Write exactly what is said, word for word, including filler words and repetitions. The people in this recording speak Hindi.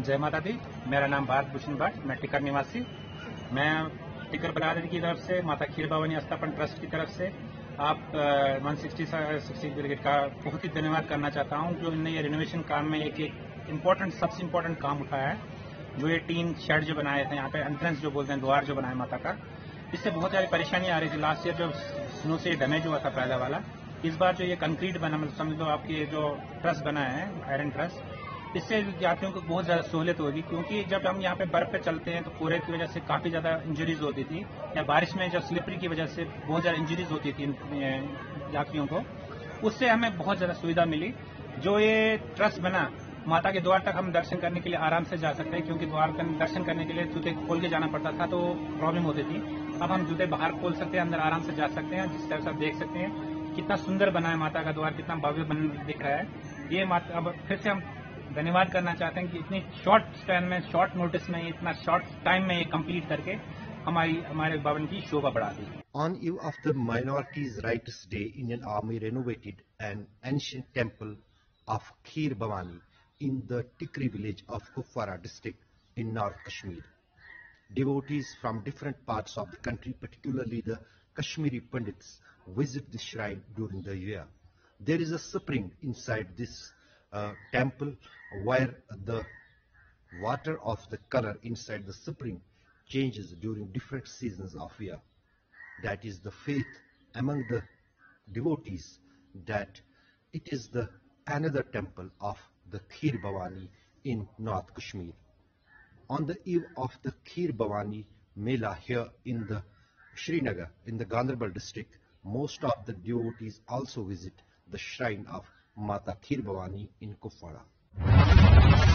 जय माता दी। मेरा नाम भारत भूषण भट्ट, मैं टिकर निवासी। मैं टिकर बरादरी की तरफ से माता खीर भवानी स्थापन ट्रस्ट की तरफ से आप वन सिक्सटी सिक्सटी ब्रिगेड का बहुत ही धन्यवाद करना चाहता हूं, जो इनने ये रिनोवेशन काम में एक एक इम्पोर्टेंट सबसे इम्पोर्टेंट काम उठाया है। जो ये टीन शेड जो बनाए थे, यहाँ पे एंट्रेंस जो बोलते हैं, द्वार जो बनाए माता का, इससे बहुत सारी परेशानी आ रही थी। लास्ट ईयर जो स्नो से डैमेज हुआ था पहले वाला, इस बार जो ये कंक्रीट बना, मतलब समझ लो आपकी जो ट्रस बना है, आयरन ट्रस, इससे यात्रियों को बहुत ज़्यादा सहूलियत होगी। क्योंकि जब हम यहाँ पे बर्फ पे चलते हैं तो कोहरे की वजह से काफ़ी ज़्यादा इंजरीज होती थी, या बारिश में जब स्लिपरी की वजह से बहुत ज़्यादा इंजरीज होती थी यात्रियों को, उससे हमें बहुत ज़्यादा सुविधा मिली। जो ये ट्रस्ट बना, माता के द्वार तक हम दर्शन करने के लिए आराम से जा सकते हैं, क्योंकि द्वार पर दर्शन करने के लिए जूते खोल के जाना पड़ता था तो प्रॉब्लम होती थी। अब हम जूते बाहर खोल सकते हैं, अंदर आराम से जा सकते हैं। जिस तरह से आप देख सकते हैं कितना सुंदर बना है माता का द्वार, कितना भव्य बन दिख रहा है ये माता। अब फिर से हम धन्यवाद करना चाहते हैं कि इतनी शॉर्ट स्पैन में, शॉर्ट नोटिस में, इतना शॉर्ट टाइम में ये कंप्लीट करके हमारी हमारे भवन की शोभा बढ़ा दी। On eve of the Minorities' Rights Day, Indian Army renovated an ancient temple of Kheer Bhavani in the Tikri village of Kupwara district in North Kashmir. Devotees from different parts of the country, particularly the Kashmiri Pandits, visit this shrine during the year. There is a spring inside this uh, temple where the water of the color inside the spring changes during different seasons of year. That is the faith among the devotees that it is the another temple of the Kheer Bhavani in North Kashmir. On the eve of the Kheer Bhavani Mela here in the Srinagar, in the Ganderbal district, most of the devotees also visit the shrine of Mata Kheer Bhavani in Kupwara.